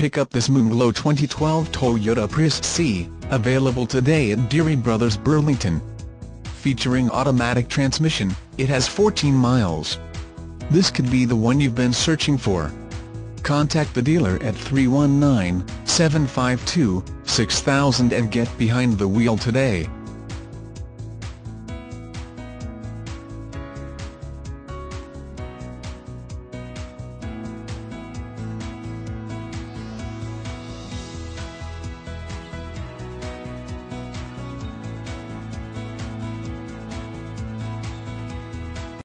pick up this Moonglow 2012 Toyota Prius C, available today at Deery Brothers Burlington. Featuring automatic transmission, it has 14 miles. This could be the one you've been searching for. Contact the dealer at 319-752-6000 and get behind the wheel today.